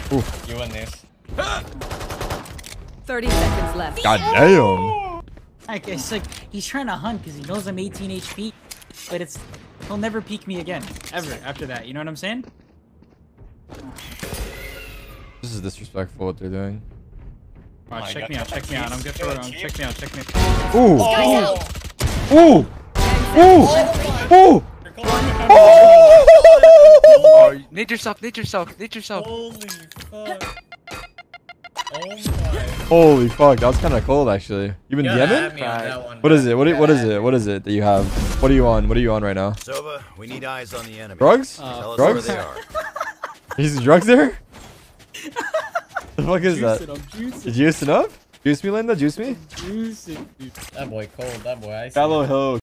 Oof. You win this. 30 seconds left. God damn. Like, it's like he's trying to hunt because he knows I'm 18 HP, but he'll never peek me again ever after that. You know what I'm saying? This is disrespectful what they're doing. Oh, check me out. Check me out. I'm good for it. Check me out. Check me out. Ooh. Oh, Ooh. Ooh. Ooh. Oh, need yourself. Need yourself. Need yourself. holy fuck. Oh my. Holy fuck, that was kind of cold actually. You been Yeah, DMing? add me on that one, What is bro. it? What is it? What is it that you have? What are you on? What are you on right now? Sova, we need eyes on the enemy. Drugs? Tell us drugs? where they are. He's drugs there? The fuck is that? I'm juicing. Did you juice enough? Juice me, Linda? Juice me? Juicing, dude. That boy cold. That boy icy. Shallow Hill.